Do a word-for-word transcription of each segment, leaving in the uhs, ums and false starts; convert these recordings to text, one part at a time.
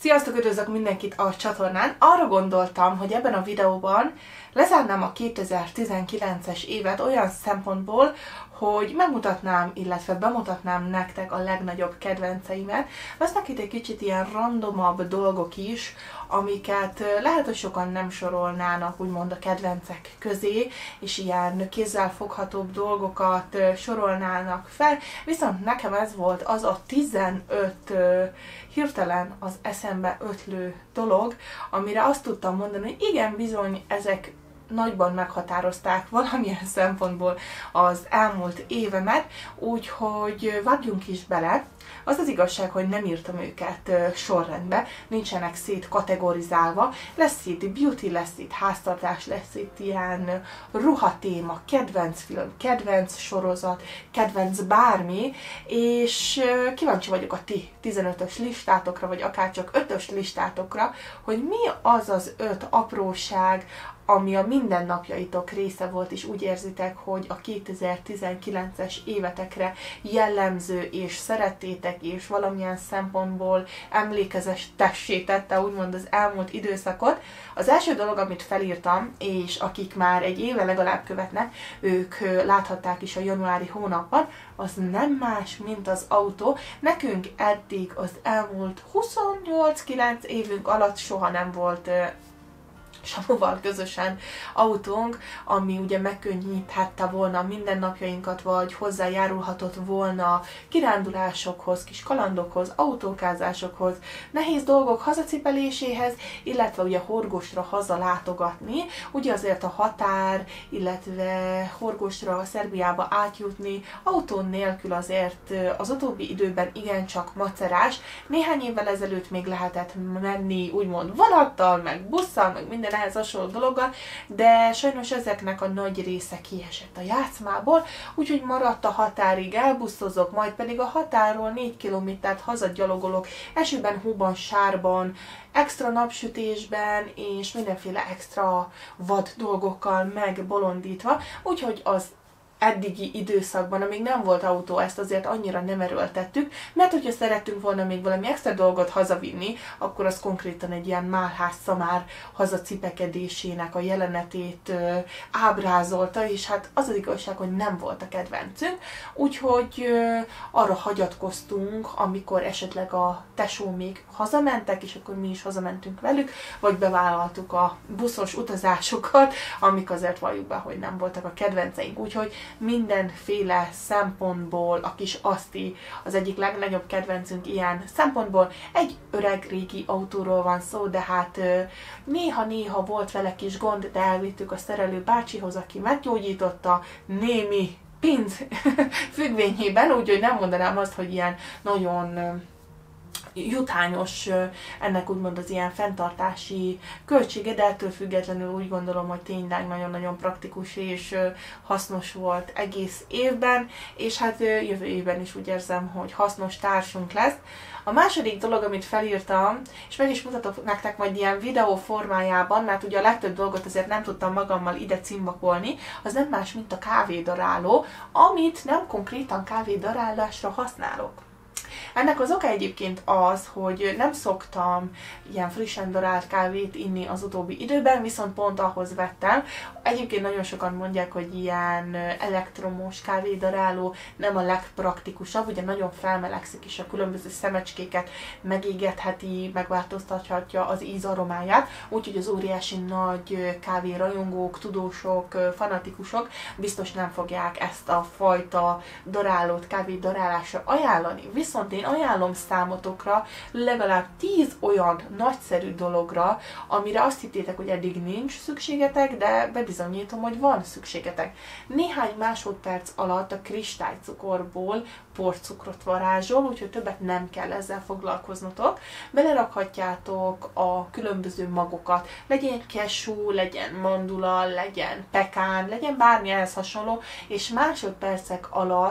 Sziasztok, üdvözlök mindenkit a csatornán! Arra gondoltam, hogy ebben a videóban lezárnám a kétezer-tizenkilences évet olyan szempontból, hogy megmutatnám, illetve bemutatnám nektek a legnagyobb kedvenceimet. Lesznek itt egy kicsit ilyen randomabb dolgok is, amiket lehet, hogy sokan nem sorolnának úgymond a kedvencek közé, és ilyen kézzelfoghatóbb dolgokat sorolnának fel, viszont nekem ez volt az a tizenöt hirtelen az eszembe ötlő dolog, amire azt tudtam mondani, hogy igen, bizony, ezek nagyban meghatározták valamilyen szempontból az elmúlt évemet, úgyhogy vágjunk is bele. Az az igazság, hogy nem írtam őket sorrendbe, nincsenek szét kategorizálva, lesz itt beauty, lesz itt háztartás, lesz itt ilyen ruhatéma, kedvenc film, kedvenc sorozat, kedvenc bármi, és kíváncsi vagyok a ti tizenötös listátokra, vagy akár csak ötös listátokra, hogy mi az az öt apróság, ami a mindennapjaitok része volt, és úgy érzitek, hogy a kétezer-tizenkilences évetekre jellemző, és szerettétek, és valamilyen szempontból emlékezetessé tette úgymond az elmúlt időszakot. Az első dolog, amit felírtam, és akik már egy éve legalább követnek, ők láthatták is a januári hónapban, az nem más, mint az autó. Nekünk eddig az elmúlt huszonnyolc-kilenc évünk alatt soha nem volt Samuval közösen autónk, ami ugye megkönnyíthette volna a mindennapjainkat, vagy hozzájárulhatott volna kirándulásokhoz, kis kalandokhoz, autókázásokhoz, nehéz dolgok hazacipeléséhez, illetve ugye Horgosra hazalátogatni. Ugye azért a határ, illetve Horgosra, Szerbiába átjutni autó nélkül azért az utóbbi időben igencsak macerás. Néhány évvel ezelőtt még lehetett menni úgymond vonattal, meg busszal, meg minden ehhez hasonló dologgal, de sajnos ezeknek a nagy része kiesett a játszmából, úgyhogy maradt a határig elbuszozok, majd pedig a határról négy kilométert hazagyalogolok, esőben, hóban, sárban, extra napsütésben, és mindenféle extra vad dolgokkal megbolondítva, úgyhogy az eddigi időszakban, amíg nem volt autó, ezt azért annyira nem erőltettük, mert hogyha szerettünk volna még valami extra dolgot hazavinni, akkor az konkrétan egy ilyen málház szamár hazacipekedésének a jelenetét ö, ábrázolta, és hát az az igazság, hogy nem volt a kedvencünk, úgyhogy ö, arra hagyatkoztunk, amikor esetleg a tesó még hazamentek, és akkor mi is hazamentünk velük, vagy bevállaltuk a buszos utazásokat, amik azért valljuk be, hogy nem voltak a kedvenceink, úgyhogy mindenféle szempontból a kis Aszti az egyik legnagyobb kedvencünk ilyen szempontból. Egy öreg régi autóról van szó, de hát néha-néha volt vele kis gond, de elvittük a szerelő bácsihoz, aki meggyógyította némi pénz függvényében, úgyhogy nem mondanám azt, hogy ilyen nagyon jutányos ennek úgymond az ilyen fenntartási költsége, de ettől függetlenül úgy gondolom, hogy tényleg nagyon-nagyon praktikus és hasznos volt egész évben, és hát jövő évben is úgy érzem, hogy hasznos társunk lesz. A második dolog, amit felírtam, és meg is mutatok nektek majd ilyen videó formájában, mert ugye a legtöbb dolgot azért nem tudtam magammal ide címbakolni, az nem más, mint a kávédaráló, amit nem konkrétan kávédarálásra használok. Ennek az oka egyébként az, hogy nem szoktam ilyen frissen darált kávét inni az utóbbi időben, viszont pont ahhoz vettem. Egyébként nagyon sokan mondják, hogy ilyen elektromos kávédaráló nem a legpraktikusabb, ugye nagyon felmelegszik is a különböző szemecskéket, megégetheti, megváltoztathatja az íz aromáját, úgyhogy az óriási nagy kávérajongók, tudósok, fanatikusok biztos nem fogják ezt a fajta darálót kávédarálásra ajánlani. Viszont én ajánlom számotokra legalább tíz olyan nagyszerű dologra, amire azt hittétek, hogy eddig nincs szükségetek, de bebizonyítom, hogy van szükségetek. Néhány másodperc alatt a kristálycukorból porcukrot varázsol, úgyhogy többet nem kell ezzel foglalkoznotok. Belerakhatjátok a különböző magokat, legyen cashew, legyen mandula, legyen pekán, legyen bármi ehhez hasonló, és másodpercek alatt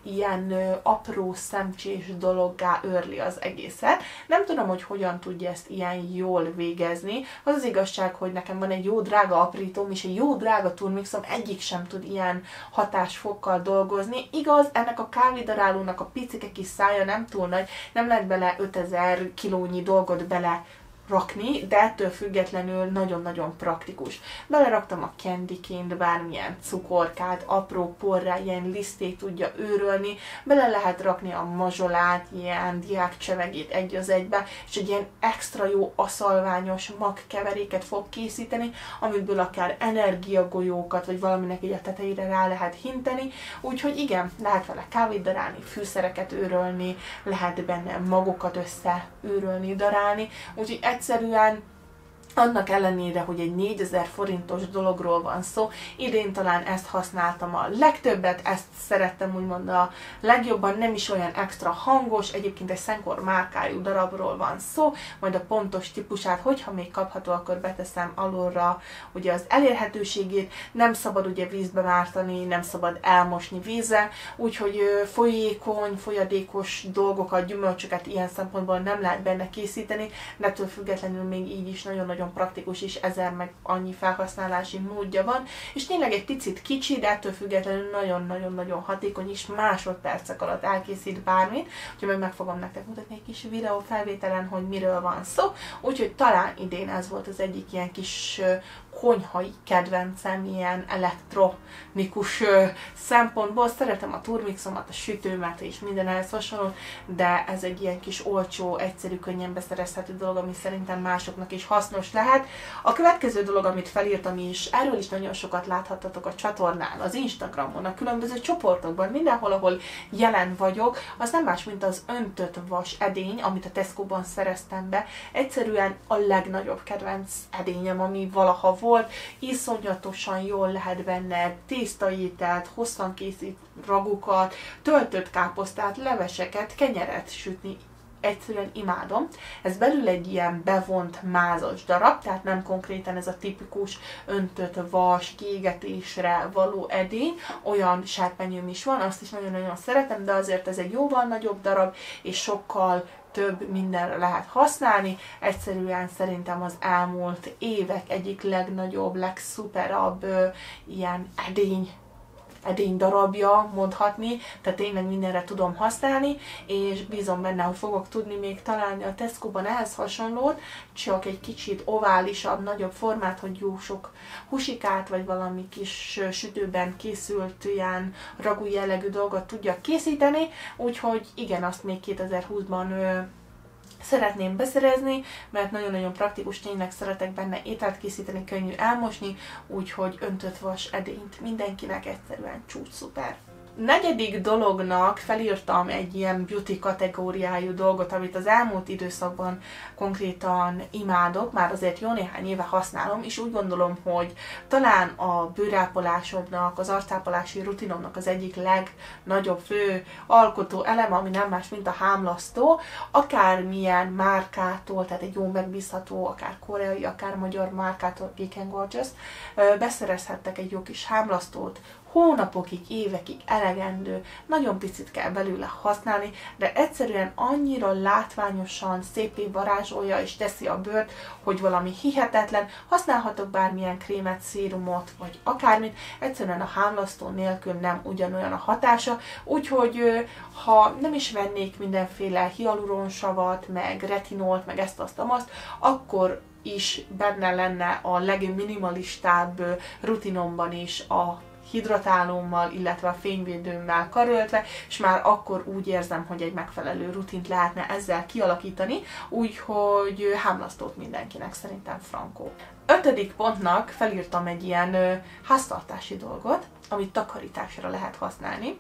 ilyen ö, apró szemcsés dologgá őrli az egészet. Nem tudom, hogy hogyan tudja ezt ilyen jól végezni. Az az igazság, hogy nekem van egy jó drága aprítóm, és egy jó drága turmixom, egyik sem tud ilyen hatásfokkal dolgozni. Igaz, ennek a kávédarálónak a picike kis szája nem túl nagy, nem lehet bele ötezer kilónyi dolgot bele rakni, de ettől függetlenül nagyon-nagyon praktikus. Beleraktam a candyként bármilyen cukorkát, apró porrá, ilyen lisztét tudja őrölni, bele lehet rakni a mazsolát, ilyen diákcsevegét egy az egybe, és egy ilyen extra jó aszalványos magkeveréket fog készíteni, amiből akár energiagolyókat, vagy valaminek így a tetejére rá lehet hinteni, úgyhogy igen, lehet vele kávét darálni, fűszereket őrölni, lehet benne magokat összeőrölni, darálni, úgyhogy egyszerűen annak ellenére, hogy egy négyezer forintos dologról van szó, idén talán ezt használtam a legtöbbet, ezt szerettem úgymond a legjobban, nem is olyan extra hangos, egyébként egy Szenkor márkájú darabról van szó, majd a pontos típusát, hogyha még kapható, akkor beteszem alulra ugye az elérhetőségét, nem szabad ugye vízbe mártani, nem szabad elmosni vízzel, úgyhogy folyékony, folyadékos dolgokat, gyümölcsöket ilyen szempontból nem lehet benne készíteni, de ettől függetlenül még így is nagyon-nagyon praktikus, és ezer meg annyi felhasználási módja van, és tényleg egy picit kicsi, de ettől függetlenül nagyon-nagyon-nagyon hatékony, és másodpercek alatt elkészít bármit, úgyhogy meg meg fogom nektek mutatni egy kis videó felvételen, hogy miről van szó, úgyhogy talán idén ez volt az egyik ilyen kis konyhai kedvencem, ilyen elektronikus szempontból. Szeretem a turmixomat, a sütőmet és minden ehhez hasonló, de ez egy ilyen kis olcsó, egyszerű, könnyen beszerezhető dolog, ami szerintem másoknak is hasznos lehet. A következő dolog, amit felírtam is, erről is nagyon sokat láthattatok a csatornán, az Instagramon, a különböző csoportokban, mindenhol, ahol jelen vagyok, az nem más, mint az öntött vas edény, amit a Tesco-ban szereztem be. Egyszerűen a legnagyobb kedvenc edényem, ami valaha volt, iszonyatosan jól lehet benne tésztaételt, hosszan készít ragukat, töltött káposztát, leveseket, kenyeret sütni. Egyszerűen imádom. Ez belül egy ilyen bevont mázas darab, tehát nem konkrétan ez a tipikus öntött vas, kiégetésre való edény, olyan serpenyőm is van, azt is nagyon-nagyon szeretem, de azért ez egy jóval nagyobb darab, és sokkal több mindenre lehet használni. Egyszerűen szerintem az elmúlt évek egyik legnagyobb, legszuperabb ö, ilyen edény edény darabja, mondhatni, tehát tényleg mindenre tudom használni, és bízom benne, hogy fogok tudni még találni a Tesco-ban ehhez hasonlót, csak egy kicsit oválisabb, nagyobb formát, hogy jó sok husikát, vagy valami kis sütőben készült ilyen ragú jellegű dolgot tudjak készíteni, úgyhogy igen, azt még kétezer-húszban ö, szeretném beszerezni, mert nagyon-nagyon praktikus, tényleg szeretek benne ételt készíteni, könnyű elmosni, úgyhogy öntött vas edényt mindenkinek, egyszerűen csúcs szuper. Negyedik dolognak felírtam egy ilyen beauty kategóriájú dolgot, amit az elmúlt időszakban konkrétan imádok, már azért jó néhány éve használom, és úgy gondolom, hogy talán a bőrápolásomnak, az arcápolási rutinomnak az egyik legnagyobb fő alkotó eleme, ami nem más, mint a hámlasztó, akármilyen márkától, tehát egy jó megbízható, akár koreai, akár magyar márkától, Geek and Gorgeous, beszerezhettek egy jó kis hámlasztót, hónapokig, évekig elegendő, nagyon picit kell belőle használni, de egyszerűen annyira látványosan szépé varázsolja és teszi a bőrt, hogy valami hihetetlen. Használhatok bármilyen krémet, szérumot, vagy akármit, egyszerűen a hámlasztó nélkül nem ugyanolyan a hatása, úgyhogy ha nem is vennék mindenféle hialuronsavat, meg retinolt, meg ezt, azt, azt, akkor is benne lenne a legminimalistább rutinomban is a hidratálómmal, illetve a fényvédőmmel karöltve, és már akkor úgy érzem, hogy egy megfelelő rutint lehetne ezzel kialakítani, úgyhogy hámlasztót mindenkinek szerintem frankó. Ötödik pontnak felírtam egy ilyen ö, háztartási dolgot, amit takarításra lehet használni,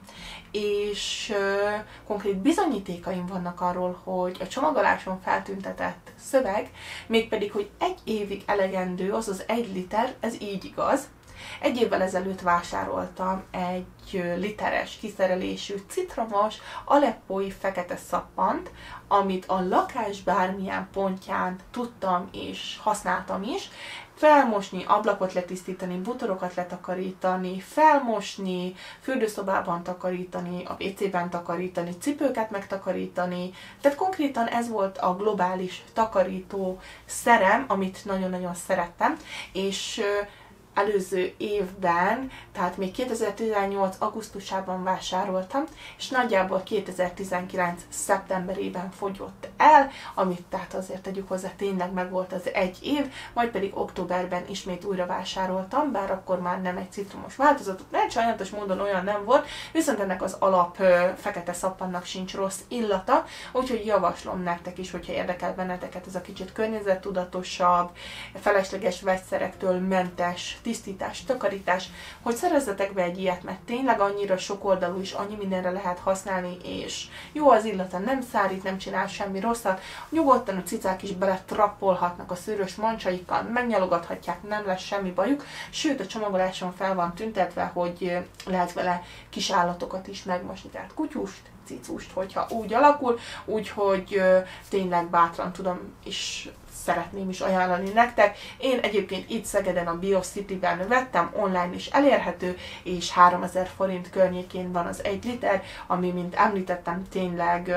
és ö, konkrét bizonyítékaim vannak arról, hogy a csomagoláson feltüntetett szöveg, mégpedig, hogy egy évig elegendő, azaz egy liter, ez így igaz, Egy évvel ezelőtt vásároltam egy literes kiszerelésű citromos aleppói fekete szappant, amit a lakás bármilyen pontján tudtam és használtam is. Felmosni, ablakot letisztítani, butorokat letakarítani, felmosni, fürdőszobában takarítani, a vé cében takarítani, cipőket megtakarítani. Tehát konkrétan ez volt a globális takarító szerem, amit nagyon-nagyon szerettem, és előző évben, tehát még kétezer-tizennyolc augusztusában vásároltam, és nagyjából kétezer-tizenkilenc szeptemberében fogyott el, amit tehát azért tegyük hozzá, tényleg megvolt az egy év, majd pedig októberben ismét újra vásároltam, bár akkor már nem egy citromos változat, mert sajnálatos módon olyan nem volt, viszont ennek az alap ö, fekete szappannak sincs rossz illata, úgyhogy javaslom nektek is, hogyha érdekel benneteket ez a kicsit környezettudatosabb, felesleges vegyszerektől mentes tisztítás, takarítás, hogy szerezzetek be egy ilyet, mert tényleg annyira sokoldalú és annyi mindenre lehet használni, és jó az illata, nem szárít, nem csinál semmi rosszat, nyugodtan a cicák is bele trappolhatnak a szőrös mancsaikkal, megnyalogathatják, nem lesz semmi bajuk, sőt a csomagoláson fel van tüntetve, hogy lehet vele kis állatokat is megmosni, tehát kutyust, cicust, hogyha úgy alakul, úgyhogy tényleg bátran tudom és szeretném is ajánlani nektek. Én egyébként itt Szegeden a BioCity-ben vettem, online is elérhető, és háromezer forint környékén van az egy liter, ami, mint említettem, tényleg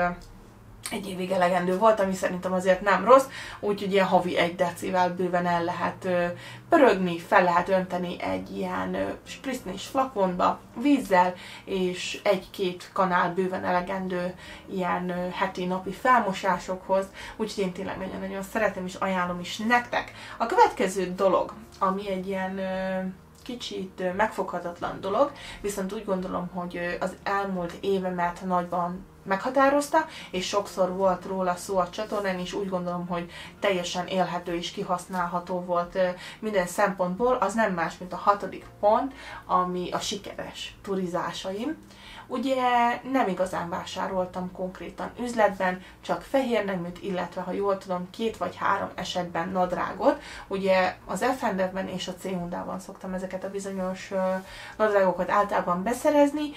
egy évig elegendő volt, ami szerintem azért nem rossz, úgyhogy ilyen havi egy decivel bőven el lehet ö, pörögni, fel lehet önteni egy ilyen ö, spritznis flakonba vízzel, és egy-két kanál bőven elegendő ilyen ö, heti napi felmosásokhoz, úgyhogy én tényleg nagyon-nagyon szeretem és ajánlom is nektek. A következő dolog, ami egy ilyen ö, kicsit megfoghatatlan dolog, viszont úgy gondolom, hogy az elmúlt évemet nagyban meghatározta, és sokszor volt róla szó a csatornán, és úgy gondolom, hogy teljesen élhető és kihasználható volt minden szempontból, az nem más, mint a hatodik pont, ami a sikeres turizásaim. Ugye nem igazán vásároltam konkrétan üzletben, csak fehér neműt, illetve ha jól tudom, két vagy három esetben nadrágot. Ugye az ef and ef-ben és a cé Hundában szoktam ezeket a bizonyos nadrágokat általában beszerezni,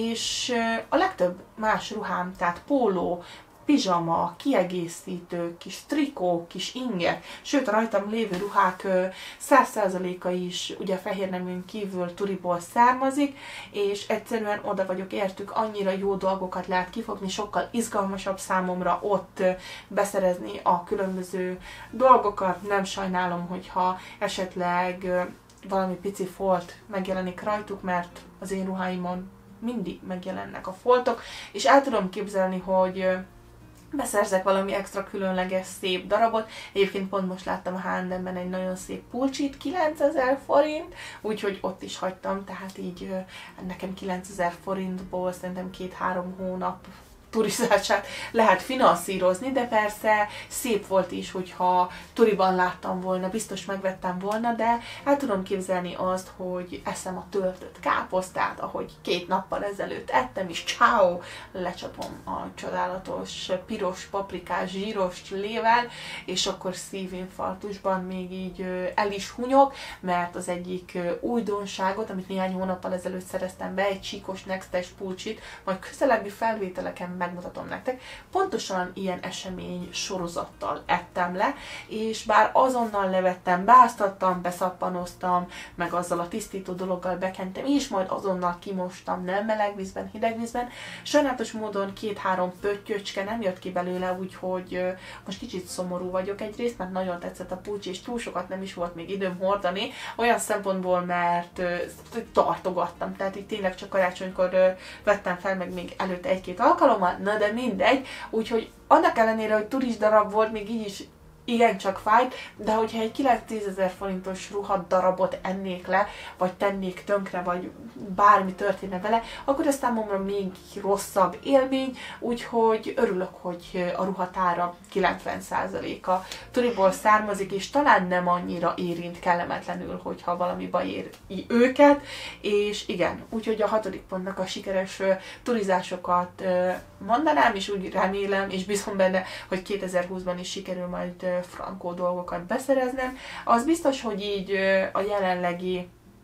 és a legtöbb más ruhám, tehát póló, pizsama, kiegészítő, kis trikó, kis inger, sőt a rajtam lévő ruhák száz százaléka is ugye fehér neműn kívül turiból származik, és egyszerűen oda vagyok értük, annyira jó dolgokat lehet kifogni, sokkal izgalmasabb számomra ott beszerezni a különböző dolgokat. Nem sajnálom, hogyha esetleg valami pici folt megjelenik rajtuk, mert az én ruháimon mindig megjelennek a foltok, és el tudom képzelni, hogy beszerzek valami extra különleges szép darabot. Egyébként pont most láttam a há és em-ben egy nagyon szép pulcsit, kilencezer forint, úgyhogy ott is hagytam, tehát így nekem kilencezer forintból szerintem két-három hónap turizását lehet finanszírozni, de persze szép volt is, hogyha turiban láttam volna, biztos megvettem volna, de el tudom képzelni azt, hogy eszem a töltött káposztát, ahogy két nappal ezelőtt ettem, és ciao, lecsapom a csodálatos piros paprikás zsíros lével, és akkor szívinfarktusban még így el is hunyok, mert az egyik újdonságot, amit néhány hónappal ezelőtt szereztem be, egy csíkos nextes pulcsit, majd közelebbi felvételeken megmutatom nektek. Pontosan ilyen esemény sorozattal ettem le, és bár azonnal levettem, beáztattam, beszappanoztam, meg azzal a tisztító dologgal bekentem, és majd azonnal kimostam, nem meleg vízben, hideg vízben. Sajnálatos módon két-három pöttyöcske nem jött ki belőle, úgyhogy most kicsit szomorú vagyok egyrészt, mert nagyon tetszett a pulcsi, és túl sokat nem is volt még időm hordani, olyan szempontból, mert tartogattam, tehát itt tényleg csak karácsonykor vettem fel, meg még előtte egy-két alkalommal, na de mindegy, úgyhogy annak ellenére, hogy turist darab volt, még így is igencsak fájt, de hogyha egy kilenc-tízezer forintos ruhat darabot ennék le, vagy tennék tönkre, vagy bármi történne vele, akkor ez számomra még rosszabb élmény, úgyhogy örülök, hogy a ruhatára kilencven százaléka turiból származik, és talán nem annyira érint kellemetlenül, hogyha valami baj éri őket, és igen, úgyhogy a hatodik pontnak a sikeres turizásokat mondanám, és úgy remélem, és bízom benne, hogy kétezer-húszban is sikerül majd frankó dolgokat beszereznem. Az biztos, hogy így a jelenlegi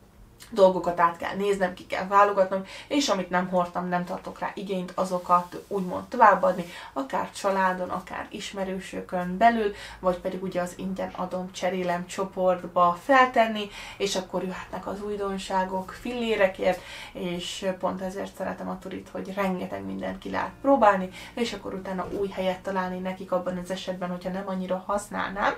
dolgokat át kell néznem, ki kell válogatnom, és amit nem hordtam, nem tartok rá igényt, azokat úgymond továbbadni, akár családon, akár ismerősökön belül, vagy pedig ugye az ingyen adom, cserélem csoportba feltenni, és akkor jöhetnek az újdonságok fillérekért, és pont ezért szeretem a turit, hogy rengeteg mindent ki lehet próbálni, és akkor utána új helyet találni nekik abban az esetben, hogyha nem annyira használnám.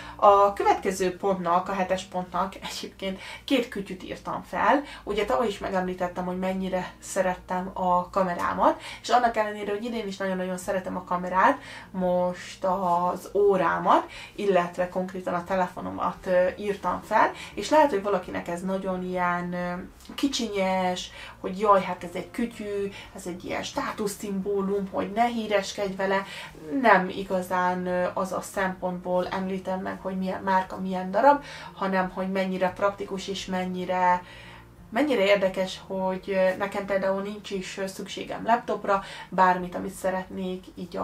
A következő pontnak, a hetes pontnak egyébként két kütyüt írtam fel. Ugye tavaly is megemlítettem, hogy mennyire szerettem a kamerámat, és annak ellenére, hogy idén is nagyon-nagyon szeretem a kamerát, most az órámat, illetve konkrétan a telefonomat írtam fel, és lehet, hogy valakinek ez nagyon ilyen kicsinyes, hogy jaj, hát ez egy kütyű, ez egy ilyen státuszszimbólum, hogy ne híreskedj vele. Nem igazán az a szempontból említem meg, hogy milyen márka, milyen darab, hanem hogy mennyire praktikus és mennyire mennyire érdekes, hogy nekem például nincs is szükségem laptopra, bármit, amit szeretnék így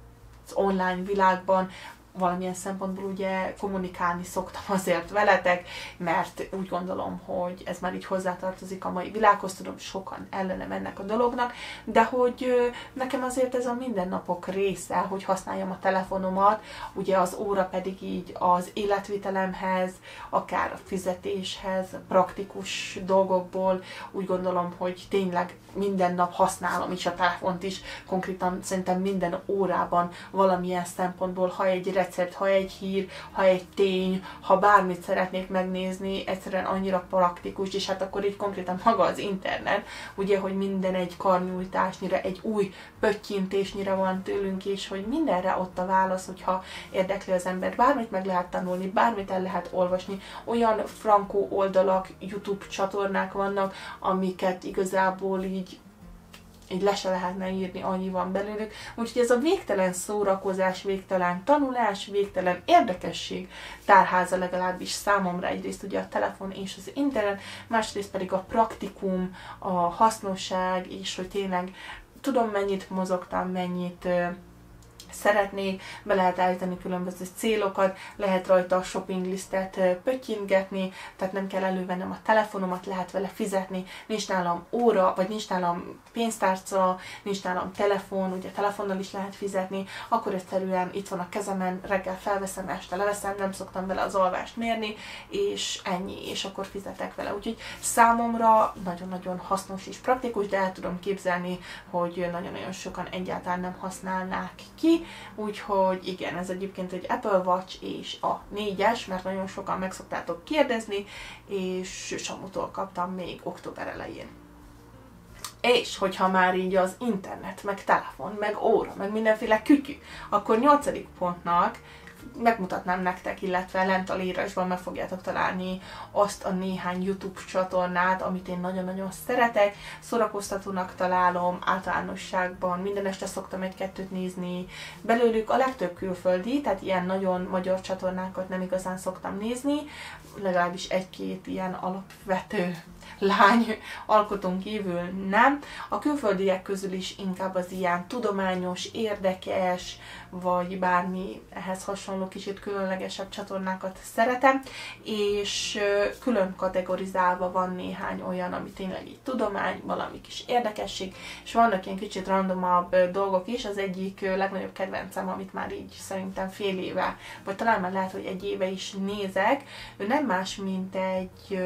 az online világban, valamilyen szempontból ugye kommunikálni szoktam azért veletek, mert úgy gondolom, hogy ez már így hozzátartozik a mai világhoz, tudom, sokan ellene mennek a dolognak, de hogy nekem azért ez a mindennapok része, hogy használjam a telefonomat, ugye az óra pedig így az életvitelemhez, akár a fizetéshez, praktikus dolgokból, úgy gondolom, hogy tényleg minden nap használom is a telefont is, konkrétan szerintem minden órában valamilyen szempontból, ha egy recept, ha egy hír, ha egy tény, ha bármit szeretnék megnézni, egyszerűen annyira praktikus, és hát akkor így konkrétan maga az internet, ugye, hogy minden egy karnyújtásnyira, egy új pöttyintésnyire van tőlünk, és hogy mindenre ott a válasz, hogyha érdekli az ember, bármit meg lehet tanulni, bármit el lehet olvasni, olyan frankó oldalak, YouTube csatornák vannak, amiket igazából így így le se lehetne írni, annyi van belőlük. Úgyhogy ez a végtelen szórakozás, végtelen tanulás, végtelen érdekesség tárháza legalábbis számomra egyrészt ugye a telefon és az internet, másrészt pedig a praktikum, a hasznosság, és hogy tényleg tudom, mennyit mozogtam, mennyit szeretnék, be lehet állítani különböző célokat, lehet rajta a shopping listet pöttyintgetni, tehát nem kell elővennem a telefonomat, lehet vele fizetni, nincs nálam óra, vagy nincs nálam pénztárca, nincs nálam telefon, ugye telefonnal is lehet fizetni, akkor egyszerűen itt van a kezemen, reggel felveszem, este leveszem, nem szoktam vele az alvást mérni, és ennyi, és akkor fizetek vele. Úgyhogy számomra nagyon-nagyon hasznos és praktikus, de el tudom képzelni, hogy nagyon-nagyon sokan egyáltalán nem használnák ki, úgyhogy igen, ez egyébként egy Apple Watch és a négyes, mert nagyon sokan meg szoktátok kérdezni, és Samutól kaptam még október elején. És hogyha már így az internet, meg telefon, meg óra, meg mindenféle kütyű, akkor nyolcadik pontnak megmutatnám nektek, illetve lent a leírásban meg fogjátok találni azt a néhány YouTube csatornát, amit én nagyon-nagyon szeretek, szórakoztatónak találom, általánosságban minden este szoktam egy-kettőt nézni, belőlük a legtöbb külföldi, tehát ilyen nagyon magyar csatornákat nem igazán szoktam nézni, legalábbis egy-két ilyen alapvető lány alkotón kívül nem. A külföldiek közül is inkább az ilyen tudományos, érdekes, vagy bármi ehhez hasonló kicsit különlegesebb csatornákat szeretem, és külön kategorizálva van néhány olyan, ami tényleg így tudomány, valami kis érdekesség, és vannak ilyen kicsit randomabb dolgok is. Az egyik legnagyobb kedvencem, amit már így szerintem fél éve, vagy talán már lehet, hogy egy éve is nézek, ő nem más, mint egy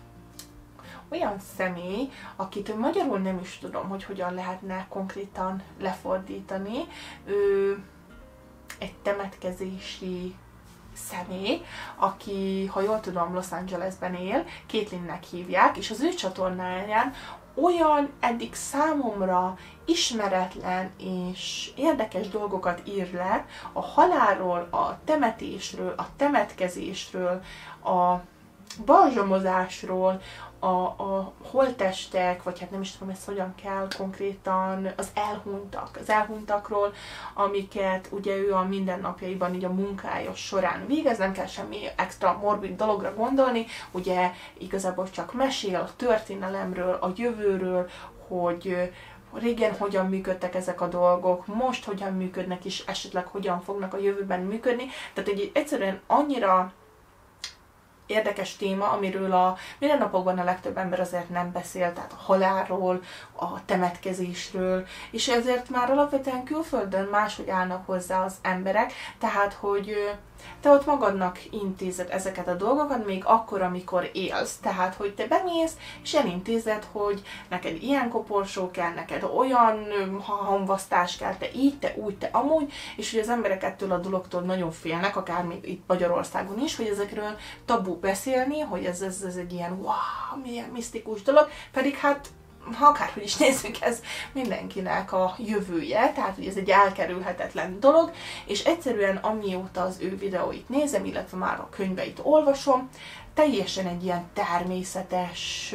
olyan személy, akit magyarul nem is tudom, hogy hogyan lehetne konkrétan lefordítani. Ő egy temetkezési személy, aki, ha jól tudom, Los Angelesben él, Caitlynnek hívják, és az ő csatornáján olyan eddig számomra ismeretlen és érdekes dolgokat ír le a halálról, a temetésről, a temetkezésről, a balzsamozásról, a, a holttestek, vagy hát nem is tudom, ezt hogyan kell konkrétan, az elhunytak, az elhunytakról, amiket ugye ő a mindennapjaiban, így a munkája során végez, nem kell semmi extra morbid dologra gondolni, ugye igazából csak mesél a történelemről, a jövőről, hogy régen hogyan működtek ezek a dolgok, most hogyan működnek, és esetleg hogyan fognak a jövőben működni. Tehát egy egyszerűen annyira érdekes téma, amiről a mindennapokban a legtöbb ember azért nem beszél, tehát a halálról, a temetkezésről, és ezért már alapvetően külföldön máshogy állnak hozzá az emberek, tehát hogy te ott magadnak intézed ezeket a dolgokat, még akkor, amikor élsz. Tehát, hogy te bemész, és elintézed, hogy neked ilyen koporsó kell, neked olyan hamvasztás kell, te így, te úgy, te amúgy, és hogy az emberek ettől a dologtól nagyon félnek, akár még itt Magyarországon is, hogy ezekről tabu beszélni, hogy ez, ez, ez egy ilyen wow, milyen misztikus dolog, pedig hát ha akárhogy is nézzük, ez mindenkinek a jövője, tehát hogy ez egy elkerülhetetlen dolog, és egyszerűen amióta az ő videóit nézem, illetve már a könyveit olvasom, teljesen egy ilyen természetes,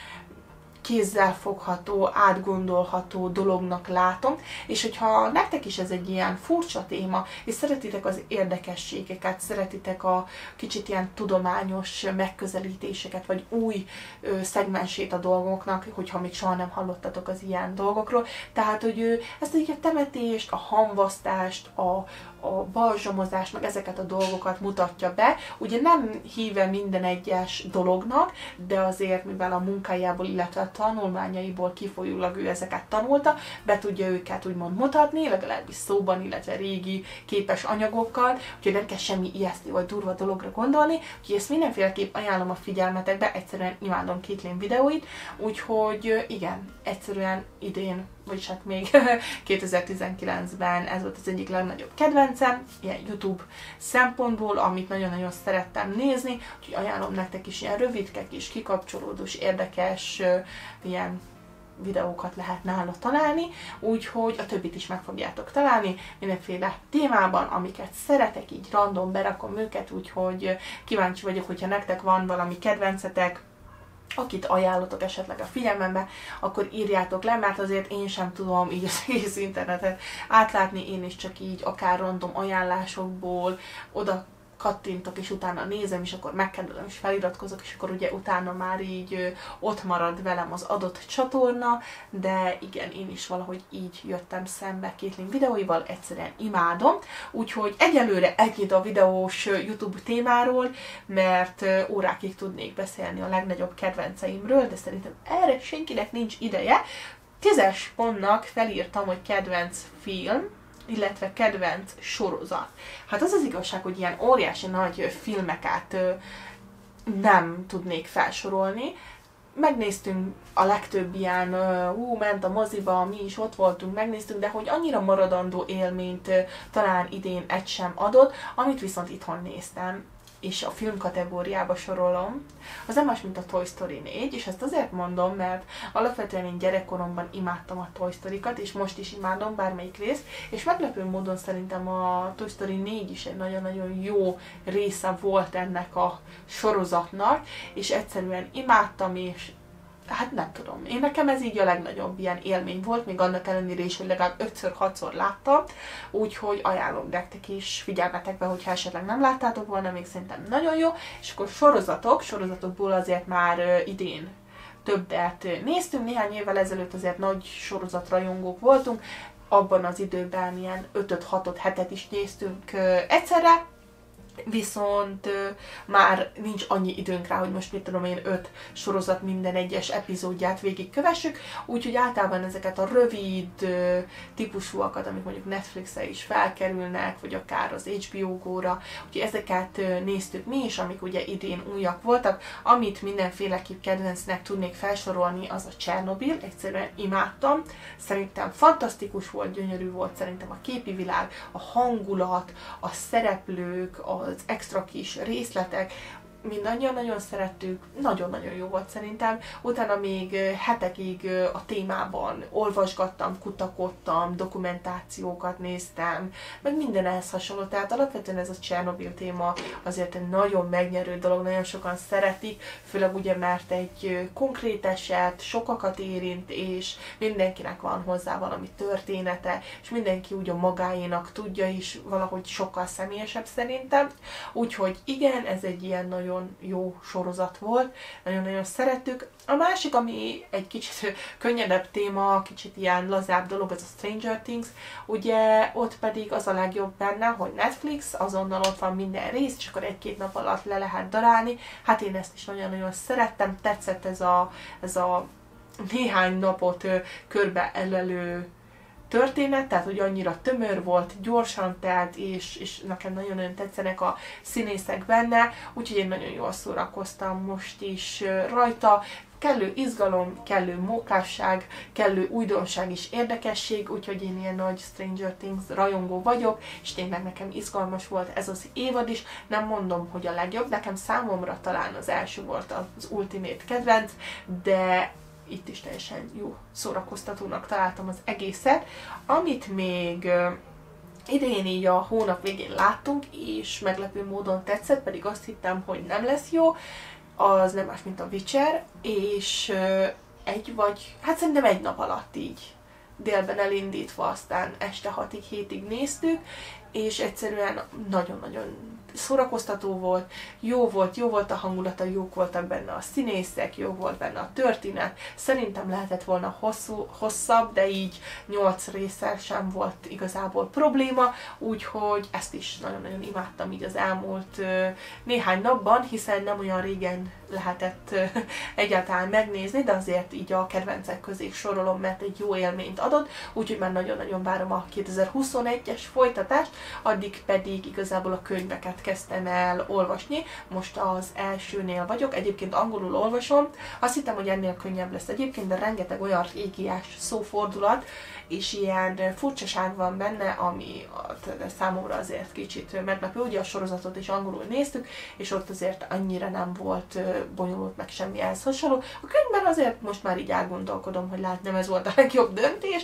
kézzelfogható, átgondolható dolognak látom, és hogyha nektek is ez egy ilyen furcsa téma, és szeretitek az érdekességeket, szeretitek a kicsit ilyen tudományos megközelítéseket, vagy új ö, szegmensét a dolgoknak, hogyha még soha nem hallottatok az ilyen dolgokról, tehát, hogy ő ezt így a temetést, a hamvasztást, a, a balzsamozást, meg ezeket a dolgokat mutatja be. Ugye nem híve minden egyes dolognak, de azért, mivel a munkájából, illetve a tanulmányaiból kifolyólag ő ezeket tanulta, be tudja őket úgymond mutatni, legalábbis szóban, illetve régi képes anyagokkal, úgyhogy nem kell semmi ijesztő vagy durva dologra gondolni, úgyhogy ezt mindenféleképp ajánlom a figyelmetekbe, egyszerűen imádom Caitlin videóit, úgyhogy igen, egyszerűen idén, vagyis hát még kétezer-tizenkilencben ez volt az egyik legnagyobb kedvencem, ilyen YouTube szempontból, amit nagyon-nagyon szerettem nézni, úgyhogy ajánlom nektek is ilyen rövidke, kis kikapcsolódós, érdekes ilyen videókat lehet nála találni, úgyhogy a többit is meg fogjátok találni, mindenféle témában, amiket szeretek, így random berakom őket, úgyhogy kíváncsi vagyok, hogyha nektek van valami kedvencetek, akit ajánlotok esetleg a figyelmembe, akkor írjátok le, mert azért én sem tudom így az egész internetet átlátni, én is csak így akár random ajánlásokból oda kattintok, és utána nézem, és akkor megkedvelem, és feliratkozok, és akkor ugye utána már így ö, ott marad velem az adott csatorna, de igen, én is valahogy így jöttem szembe Caitlin videóival, egyszerűen imádom, úgyhogy egyelőre ennyit a videós YouTube témáról, mert ö, órákig tudnék beszélni a legnagyobb kedvenceimről, de szerintem erre senkinek nincs ideje. Tízes pontnak felírtam, hogy kedvenc film, illetve kedvenc sorozat. Hát az az igazság, hogy ilyen óriási nagy filmeket ö, nem tudnék felsorolni. Megnéztünk a legtöbb ilyen, ú, ment a moziba, mi is ott voltunk, megnéztünk, de hogy annyira maradandó élményt ö, talán idén egy sem adott, amit viszont itthon néztem, és a film kategóriába sorolom, az nem más, mint a Toy Story négy, és ezt azért mondom, mert alapvetően én gyerekkoromban imádtam a Toy Story-kat, és most is imádom bármelyik részt, és meglepő módon szerintem a Toy Story négy is egy nagyon-nagyon jó része volt ennek a sorozatnak, és egyszerűen imádtam, és hát nem tudom, én nekem ez így a legnagyobb ilyen élmény volt, még annak ellenére is, hogy legalább ötször-hatszor láttam, úgyhogy ajánlom nektek is figyelmetekbe, hogyha esetleg nem láttátok volna, még szerintem nagyon jó, és akkor sorozatok, sorozatokból azért már uh, idén többet néztünk, néhány évvel ezelőtt azért nagy sorozatrajongók voltunk, abban az időben ilyen ötöt-hatot, hetet is néztünk uh, egyszerre, viszont uh, már nincs annyi időnk rá, hogy most mit tudom én öt sorozat minden egyes epizódját végigkövessük, úgyhogy általában ezeket a rövid uh, típusúakat, amik mondjuk Netflixre is felkerülnek, vagy akár az há bé o Go-ra, úgyhogy ezeket uh, néztük mi is, amik ugye idén újak voltak, amit mindenféleképp kedvencnek tudnék felsorolni, az a Csernobil, egyszerűen imádtam, szerintem fantasztikus volt, gyönyörű volt szerintem a képi világ, a hangulat, a szereplők, a az extra kis részletek, mindannyian nagyon szerettük, nagyon-nagyon jó volt szerintem. Utána még hetekig a témában olvasgattam, kutakodtam, dokumentációkat néztem, meg minden ehhez hasonló. Tehát alapvetően ez a Csernobil téma azért egy nagyon megnyerő dolog, nagyon sokan szeretik, főleg ugye, mert egy konkrét eset, sokakat érint, és mindenkinek van hozzá valami története, és mindenki úgy a magáénak tudja is, valahogy sokkal személyesebb szerintem. Úgyhogy igen, ez egy ilyen nagyon nagyon-nagyon jó sorozat volt, nagyon-nagyon szerettük. A másik, ami egy kicsit könnyedebb téma, kicsit ilyen lazább dolog, az a Stranger Things. Ugye ott pedig az a legjobb benne, hogy Netflix, azonnal ott van minden rész, és akkor egy-két nap alatt le lehet darálni. Hát én ezt is nagyon-nagyon szerettem, tetszett ez a, ez a néhány napot körbe elelő történet, tehát hogy annyira tömör volt, gyorsan telt, és, és nekem nagyon-nagyon tetszenek a színészek benne, úgyhogy én nagyon jól szórakoztam most is rajta. Kellő izgalom, kellő mókásság, kellő újdonság és érdekesség, úgyhogy én ilyen nagy Stranger Things rajongó vagyok, és tényleg nekem izgalmas volt ez az évad is. Nem mondom, hogy a legjobb, nekem számomra talán az első volt az ultimate kedvenc, de itt is teljesen jó szórakoztatónak találtam az egészet. Amit még uh, idén így a hónap végén láttunk, és meglepő módon tetszett, pedig azt hittem, hogy nem lesz jó, az nem más, mint a Witcher, és uh, egy vagy, hát szerintem egy nap alatt így délben elindítva, aztán este hatig, hétig néztük, és egyszerűen nagyon-nagyon szórakoztató volt, jó volt, jó volt a hangulata, jók voltak benne a színészek, jó volt benne a történet. Szerintem lehetett volna hosszú, hosszabb, de így nyolc résszel sem volt igazából probléma, úgyhogy ezt is nagyon-nagyon imádtam így az elmúlt uh, néhány napban, hiszen nem olyan régen lehetett uh, egyáltalán megnézni, de azért így a kedvencek közé sorolom, mert egy jó élményt adott, úgyhogy már nagyon-nagyon várom a kétezer-huszonegyes folytatást, addig pedig igazából a könyveket kezdtem el olvasni, most az elsőnél vagyok, egyébként angolul olvasom, azt hittem, hogy ennél könnyebb lesz egyébként, de rengeteg olyan régiás szófordulat, és ilyen furcsaság van benne, ami számomra azért kicsit meglepő. Ugye a sorozatot is angolul néztük, és ott azért annyira nem volt bonyolult meg semmi ehhez hasonló. A könyvben azért most már így elgondolkodom, hogy lát nem ez volt a legjobb döntés,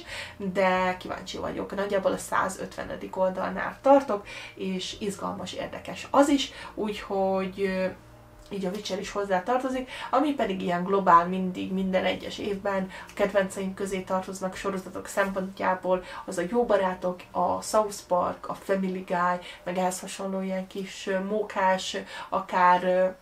de kíváncsi vagyok. Nagyjából a százötvenedik oldalnál tartok, és izgalmas, érdekes az is, úgyhogy így a Witcher is hozzá tartozik, ami pedig ilyen globál mindig, minden egyes évben a kedvenceim közé tartoznak sorozatok szempontjából, az a Jó barátok, a South Park, a Family Guy, meg ehhez hasonló ilyen kis mókás, akár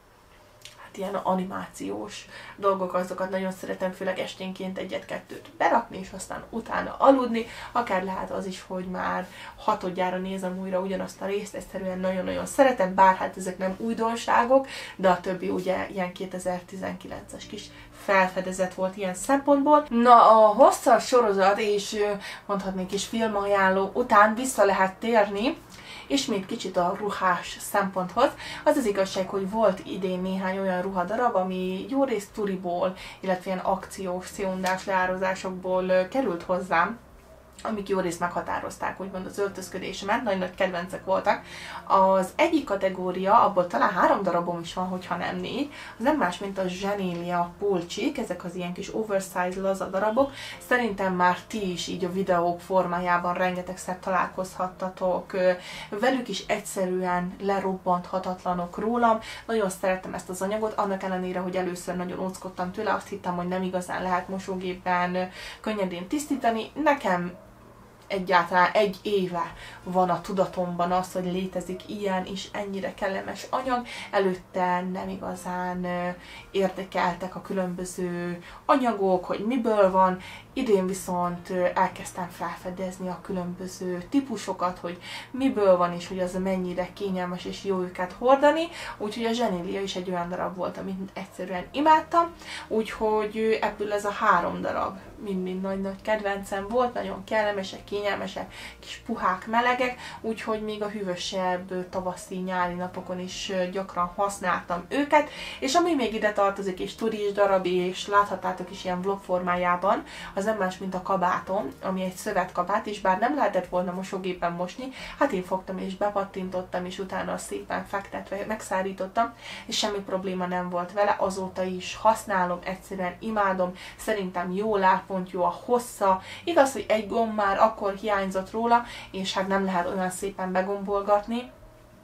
ilyen animációs dolgok, azokat nagyon szeretem, főleg esténként egyet-kettőt berakni, és aztán utána aludni. Akár lehet az is, hogy már hatodjára nézem újra ugyanazt a részt, egyszerűen nagyon-nagyon szeretem, bár hát ezek nem újdonságok, de a többi ugye ilyen kétezer-tizenkilences kis felfedezet volt ilyen szempontból. Na, a hosszas sorozat és mondhatnék is filmajánló után vissza lehet térni ismét kicsit a ruhás szemponthoz. Az az igazság, hogy volt idén néhány olyan ruhadarab, ami jó részt turiból, illetve ilyen akciós, széundás leározásokból került hozzám, amik jó részt meghatározták, úgymond az öltözködésemet, nagy-nagy kedvencek voltak. Az egyik kategória, abból talán három darabom is van, hogyha nem négy, az nem más, mint a Zenélia pulcsik, ezek az ilyen kis oversize laza darabok. Szerintem már ti is így a videók formájában rengetegszer találkozhattatok velük is, egyszerűen lerobbanthatatlanok rólam. Nagyon szeretem ezt az anyagot, annak ellenére, hogy először nagyon óckodtam tőle, azt hittem, hogy nem igazán lehet mosógépben könnyedén tisztítani. Nekem egyáltalán egy éve van a tudatomban az, hogy létezik ilyen is ennyire kellemes anyag. Előtte nem igazán érdekeltek a különböző anyagok, hogy miből van. Idén viszont elkezdtem felfedezni a különböző típusokat, hogy miből van, és hogy az mennyire kényelmes és jó őket hordani. Úgyhogy a Zenélia is egy olyan darab volt, amit egyszerűen imádtam. Úgyhogy ebből ez a három darab mind-mind nagy-nagy kedvencem volt, nagyon kellemesek, kényelmesek, kis puhák, melegek, úgyhogy még a hűvösebb tavaszi, nyári napokon is gyakran használtam őket, és ami még ide tartozik, és turis darab, és láthattátok is ilyen vlog formájában, az nem más, mint a kabátom, ami egy szövetkabát, és bár nem lehetett volna mosógépen mosni, hát én fogtam és bepattintottam, és utána szépen fektetve megszárítottam, és semmi probléma nem volt vele, azóta is használom, egyszerűen imádom, szerintem jó lápont, jó a hossza, igaz, hogy egy gomb már akkor hiányzott róla, és hát nem lehet olyan szépen begombolgatni,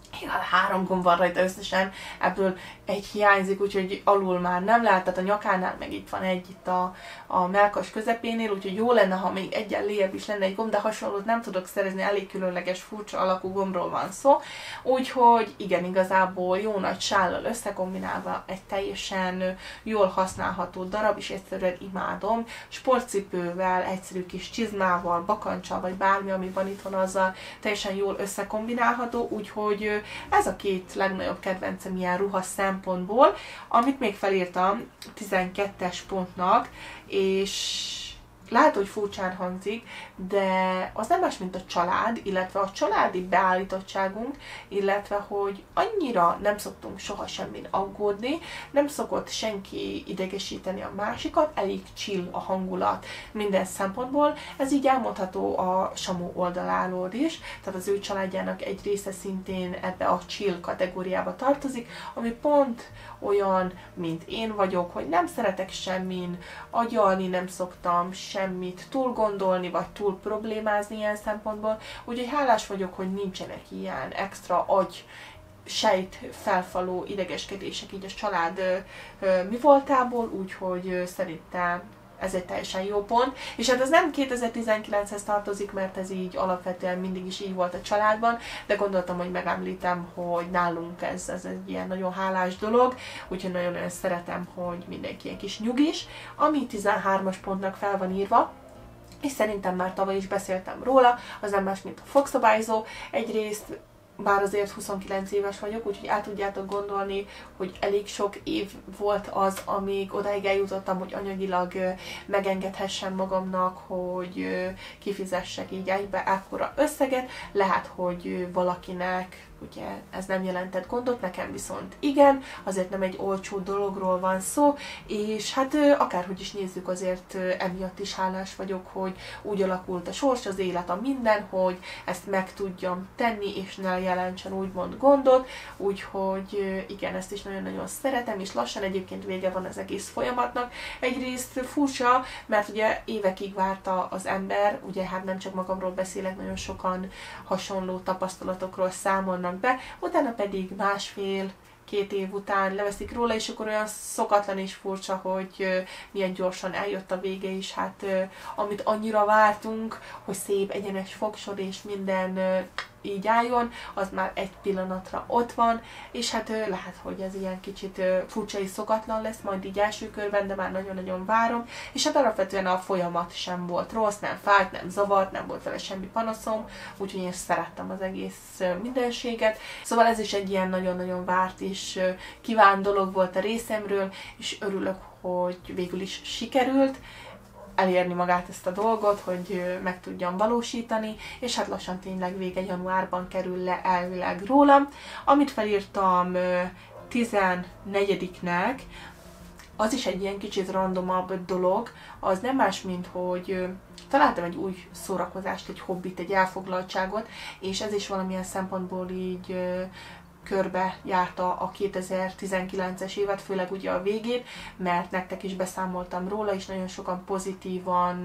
három gomb van rajta összesen, ebből egy hiányzik, úgyhogy alul már nem lát, tehát a nyakánál meg itt van egy itt a, a mellkas közepénél, úgyhogy jó lenne, ha még egyen lejjebb is lenne egy gomb, de hasonlót nem tudok szerezni, elég különleges, furcsa alakú gombról van szó, úgyhogy igen, igazából jó nagy sállal összekombinálva egy teljesen jól használható darab, és egyszerűen imádom, sportcipővel, egyszerű kis csizmával, bakancsal, vagy bármi, ami van itthon, azzal teljesen jól összekombinálható, úgyhogy ez a két legnagyobb kedvencem ilyen ruha szempontból, amit még felírtam tizenkettes pontnak, és lehet, hogy furcsán hangzik, de az nem más, mint a család, illetve a családi beállítottságunk, illetve, hogy annyira nem szoktunk soha semmin aggódni, nem szokott senki idegesíteni a másikat, elég chill a hangulat minden szempontból. Ez így elmondható a Samu oldaláról is, tehát az ő családjának egy része szintén ebbe a chill kategóriába tartozik, ami pont olyan, mint én vagyok, hogy nem szeretek semmin agyalni, nem szoktam semmit túl gondolni, vagy túl problémázni ilyen szempontból, úgyhogy hálás vagyok, hogy nincsenek ilyen extra agy sejt felfaló idegeskedések így a család ö, ö, mi voltából, úgyhogy ö, szerintem ez egy teljesen jó pont. És hát ez nem kétezer-tizenkilenchez tartozik, mert ez így alapvetően mindig is így volt a családban, de gondoltam, hogy megemlítem, hogy nálunk ez, ez egy ilyen nagyon hálás dolog, úgyhogy nagyon-nagyon szeretem, hogy mindenki egy kis nyugis. Ami tizenhármas pontnak fel van írva, és szerintem már tavaly is beszéltem róla, az nem más, mint a fogszabályzó. Egyrészt bár azért huszonkilenc éves vagyok, úgyhogy el tudjátok gondolni, hogy elég sok év volt az, amíg odáig eljutottam, hogy anyagilag megengedhessem magamnak, hogy kifizessek így egybe ekkora összeget. Lehet, hogy valakinek ugye ez nem jelentett gondot, nekem viszont igen, azért nem egy olcsó dologról van szó, és hát akárhogy is nézzük, azért emiatt is hálás vagyok, hogy úgy alakult a sors, az élet, a minden, hogy ezt meg tudjam tenni, és ne jelentsen úgymond gondot, úgyhogy igen, ezt is nagyon-nagyon szeretem, és lassan egyébként vége van az egész folyamatnak. Egyrészt furcsa, mert ugye évekig várta az ember, ugye hát nem csak magamról beszélek, nagyon sokan hasonló tapasztalatokról számolnak be, utána pedig másfél két év után leveszik róla, és akkor olyan szokatlan és furcsa, hogy milyen gyorsan eljött a vége is, hát amit annyira vártunk, hogy szép egyenes fogsor és minden így álljon, az már egy pillanatra ott van, és hát lehet, hogy ez ilyen kicsit furcsa és szokatlan lesz majd így első körben, de már nagyon-nagyon várom, és hát alapvetően a folyamat sem volt rossz, nem fájt, nem zavart, nem volt vele semmi panaszom, úgyhogy én szerettem az egész mindenséget. Szóval ez is egy ilyen nagyon-nagyon várt és kívánt dolog volt a részemről, és örülök, hogy végül is sikerült elérni magát ezt a dolgot, hogy meg tudjam valósítani, és hát lassan tényleg vége januárban kerül le elvileg rólam. Amit felírtam tizennegyediknek, az is egy ilyen kicsit randomabb dolog, az nem más, mint hogy találtam egy új szórakozást, egy hobbit, egy elfoglaltságot, és ez is valamilyen szempontból így körbe járta a kétezer-tizenkilences évet, főleg ugye a végét, mert nektek is beszámoltam róla, és nagyon sokan pozitívan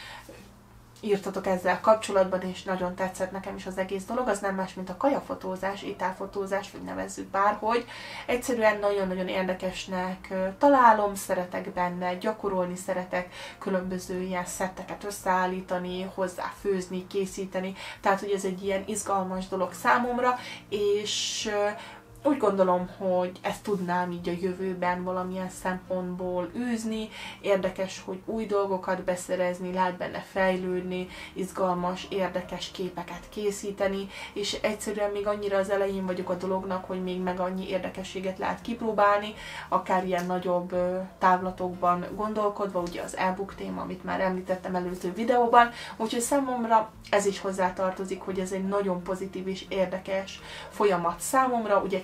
írtatok ezzel kapcsolatban, és nagyon tetszett nekem is az egész dolog. Az nem más, mint a kajafotózás, ételfotózás, vagy nevezzük bárhogy. Egyszerűen nagyon-nagyon érdekesnek találom, szeretek benne gyakorolni, szeretek különböző ilyen szetteket összeállítani, hozzáfőzni, készíteni, tehát hogy ez egy ilyen izgalmas dolog számomra, és úgy gondolom, hogy ezt tudnám így a jövőben valamilyen szempontból űzni, érdekes, hogy új dolgokat beszerezni, lehet benne fejlődni, izgalmas, érdekes képeket készíteni, és egyszerűen még annyira az elején vagyok a dolognak, hogy még meg annyi érdekességet lehet kipróbálni, akár ilyen nagyobb távlatokban gondolkodva, ugye az e-book téma, amit már említettem előző videóban, úgyhogy számomra ez is hozzátartozik, hogy ez egy nagyon pozitív és érdekes folyamat számomra, ugye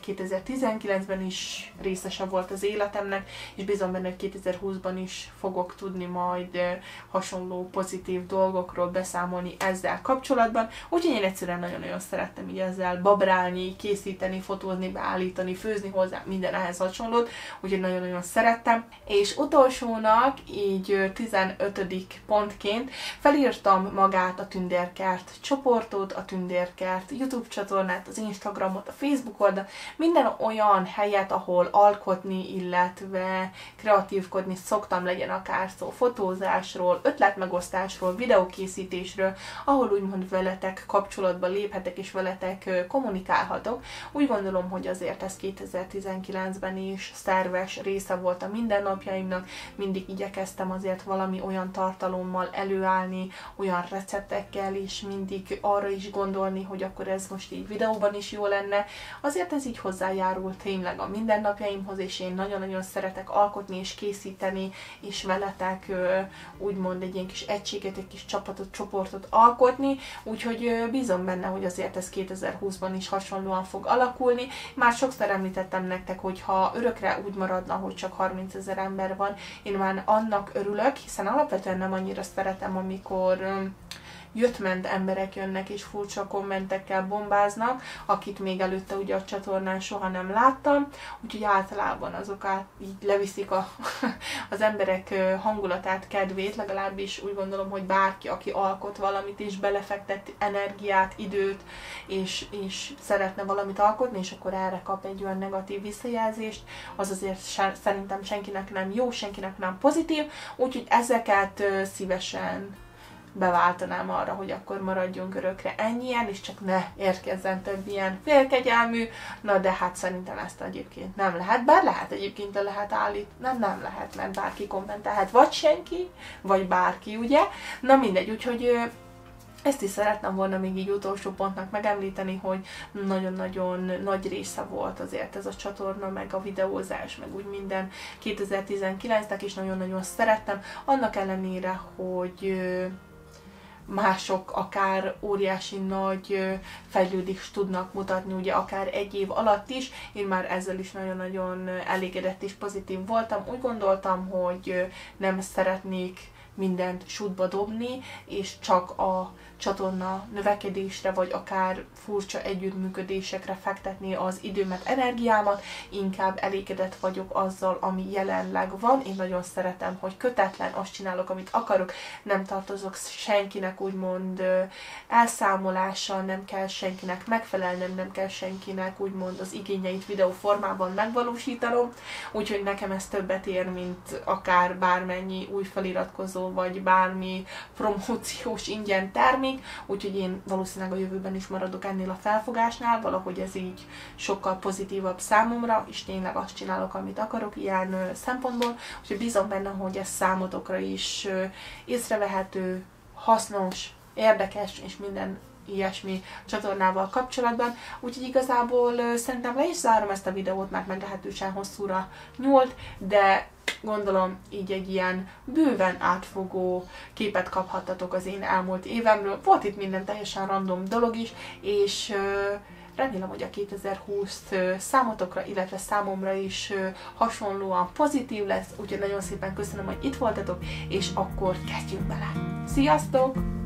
kétezer-tizenkilencben is részese volt az életemnek, és bízom benne, hogy kétezer-húszban is fogok tudni majd hasonló pozitív dolgokról beszámolni ezzel kapcsolatban. Úgyhogy én egyszerűen nagyon-nagyon szerettem így ezzel babrálni, készíteni, fotózni, beállítani, főzni hozzá, minden ehhez hasonlót, úgyhogy nagyon-nagyon szerettem. És utolsónak, így tizenötödik pontként felírtam magát a Tündérkert csoportot, a Tündérkert YouTube csatornát, az Instagramot, a Facebook oldalt, minden olyan helyet, ahol alkotni, illetve kreatívkodni szoktam, legyen akár szó fotózásról, ötletmegosztásról, videókészítésről, ahol úgymond veletek kapcsolatba léphetek és veletek kommunikálhatok. Úgy gondolom, hogy azért ez kétezer-tizenkilencben is szerves része volt a mindennapjaimnak, mindig igyekeztem azért valami olyan tartalommal előállni, olyan receptekkel is, mindig arra is gondolni, hogy akkor ez most így videóban is jó lenne. Azért ez így hozzájárul tényleg a mindennapjaimhoz, és én nagyon-nagyon szeretek alkotni és készíteni, és veletek úgymond egy ilyen kis egységet, egy kis csapatot, csoportot alkotni, úgyhogy bízom benne, hogy azért ez kétezer-húszban is hasonlóan fog alakulni. Már sokszor említettem nektek, hogy ha örökre úgy maradna, hogy csak harmincezer ember van, én már annak örülök, hiszen alapvetően nem annyira szeretem, amikor jött-ment emberek jönnek és furcsa kommentekkel bombáznak, akit még előtte ugye a csatornán soha nem láttam, úgyhogy általában azokat így leviszik a, az emberek hangulatát, kedvét, legalábbis úgy gondolom, hogy bárki, aki alkot valamit és belefektet energiát, időt, és, és szeretne valamit alkotni, és akkor erre kap egy olyan negatív visszajelzést, az azért se, szerintem senkinek nem jó, senkinek nem pozitív, úgyhogy ezeket szívesen beváltanám arra, hogy akkor maradjunk örökre ennyien, és csak ne érkezzen több ilyen félkegyelmű, na de hát szerintem ezt egyébként nem lehet, bár lehet egyébként le lehet állítani, nem, nem lehet, mert bárki kommentelhet, vagy senki, vagy bárki, ugye? Na mindegy, úgyhogy ezt is szeretném volna még így utolsó pontnak megemlíteni, hogy nagyon-nagyon nagy része volt azért ez a csatorna, meg a videózás, meg úgy minden kétezer-tizenkilencnek, és nagyon-nagyon szerettem, annak ellenére, hogy mások akár óriási nagy fejlődést tudnak mutatni, ugye akár egy év alatt is. Én már ezzel is nagyon-nagyon elégedett és pozitív voltam. Úgy gondoltam, hogy nem szeretnék mindent sútba dobni, és csak a csatorna növekedésre, vagy akár furcsa együttműködésekre fektetni az időmet, energiámat, inkább elégedett vagyok azzal, ami jelenleg van. Én nagyon szeretem, hogy kötetlen, azt csinálok, amit akarok, nem tartozok senkinek úgymond elszámolással, nem kell senkinek megfelelnem, nem kell senkinek úgymond az igényeit videó formában megvalósítanom, úgyhogy nekem ez többet ér, mint akár bármennyi új feliratkozó, vagy bármi promóciós ingyen termék, úgyhogy én valószínűleg a jövőben is maradok ennél a felfogásnál, valahogy ez így sokkal pozitívabb számomra, és tényleg azt csinálok, amit akarok ilyen szempontból, úgyhogy bízom benne, hogy ez számotokra is észrevehető, hasznos, érdekes, és minden ilyesmi csatornával kapcsolatban. Úgyhogy igazából szerintem le is zárom ezt a videót, mert meglehetősen hosszúra nyúlt, de gondolom így egy ilyen bőven átfogó képet kaphattatok az én elmúlt évemről. Volt itt minden teljesen random dolog is, és remélem, hogy a kétezer-húsz számotokra, illetve számomra is hasonlóan pozitív lesz, úgyhogy nagyon szépen köszönöm, hogy itt voltatok, és akkor kezdjünk bele. Sziasztok!